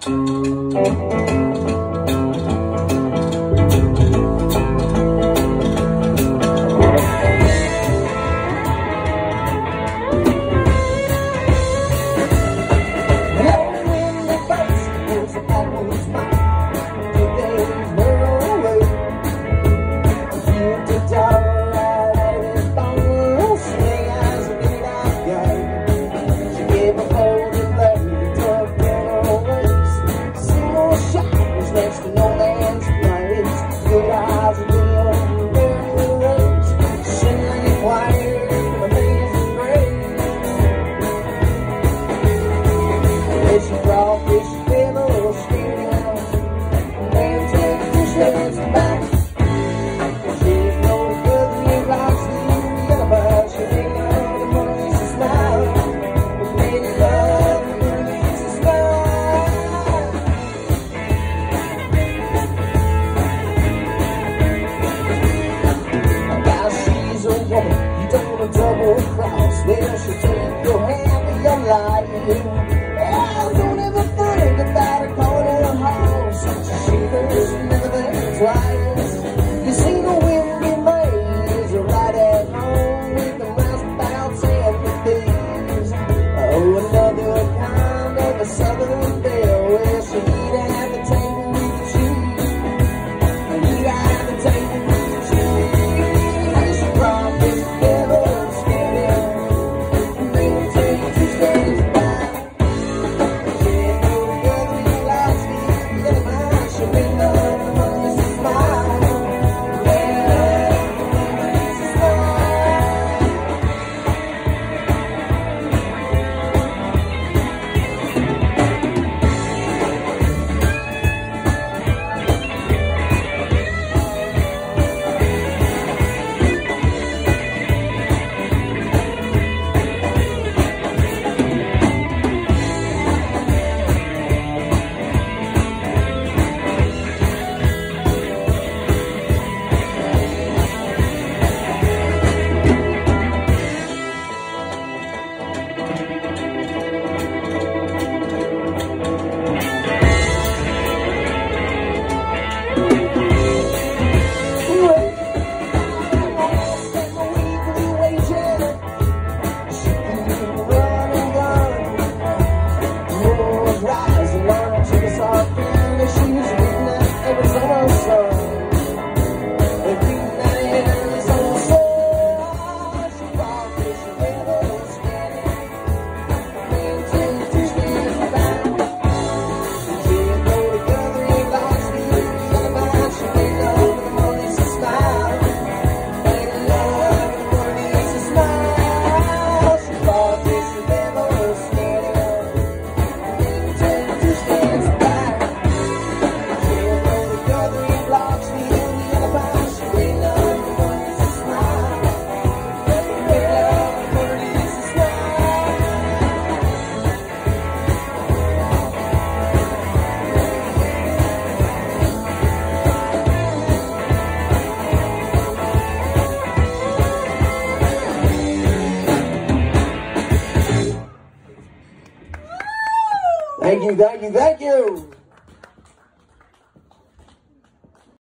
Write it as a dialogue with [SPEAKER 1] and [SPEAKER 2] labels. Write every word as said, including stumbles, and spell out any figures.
[SPEAKER 1] Double cross, well, she take your hand and you're lying. Oh, don't ever think about it, calling her a horse. She knows she never thinks twice. You see the wind get made right at home with the roustabouts and the thieves. Oh, another kind of a southern belle, well, she'd at the table with you. He'd at the table with you. She promised never. Thank you, thank you, thank you.